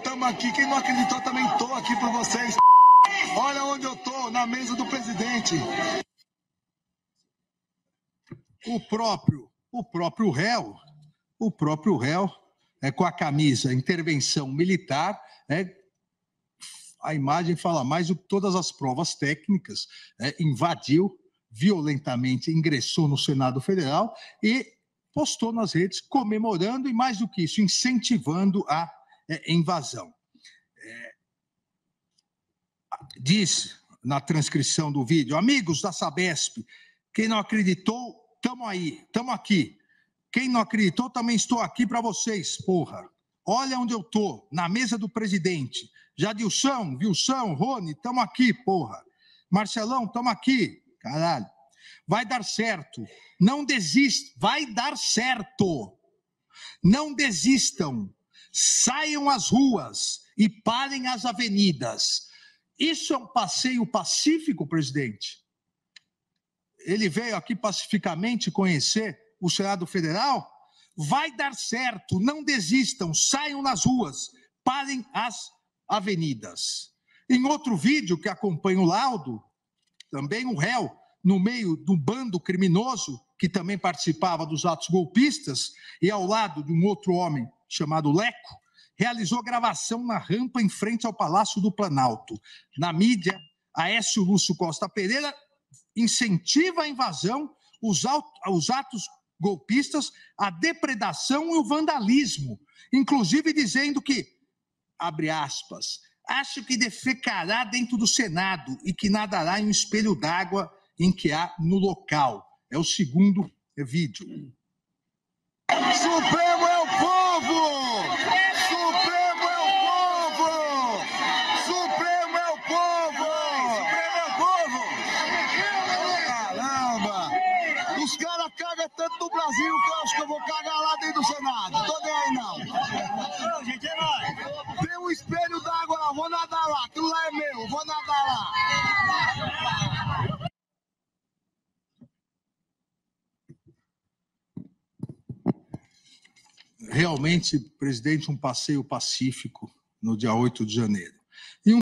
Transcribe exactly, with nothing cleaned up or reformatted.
tamo aqui. Quem não acreditou também tô aqui por vocês. Olha onde eu tô, na mesa do presidente. O próprio, o próprio réu, o próprio réu, é, com a camisa intervenção militar, é, a imagem fala mais do que todas as provas técnicas, é, invadiu violentamente, ingressou no Senado Federal e postou nas redes comemorando e, mais do que isso, incentivando a é, invasão. É, diz na transcrição do vídeo: amigos da Sabesp, quem não acreditou, estamos aí, estamos aqui. Quem não acreditou, também estou aqui para vocês, porra. Olha onde eu tô, na mesa do presidente. Jadilson, Wilson, Rony, estamos aqui, porra. Marcelão, estamos aqui. Caralho. Vai dar certo. Não desista. Vai dar certo. Não desistam. Saiam às ruas e parem as avenidas. Isso é um passeio pacífico, presidente? Ele veio aqui pacificamente conhecer o Senado Federal? Vai dar certo, não desistam, saiam nas ruas, parem as avenidas. Em outro vídeo que acompanha o laudo, também o réu, no meio do bando criminoso, que também participava dos atos golpistas, e ao lado de um outro homem chamado Leco, realizou gravação na rampa em frente ao Palácio do Planalto. Na mídia, Aécio Lúcio Costa Pereira incentiva a invasão, os, os atos golpistas, a depredação e o vandalismo, inclusive dizendo que, abre aspas, acho que defecará dentro do Senado e que nadará em um espelho d'água em que há no local. É o segundo vídeo. Supremo é o povo! Supremo é o povo! Supremo é o povo! Supremo é o povo! Caramba! Os caras cagam tanto no Brasil que eu acho que eu vou cagar lá dentro do Senado. Tô nem aí, não. Não, gente, é nóis. Tem um espelho d'água lá, vou nadar lá. Aquilo lá é meu, vou nadar lá. Realmente, presidente, um passeio pacífico no dia oito de janeiro. E um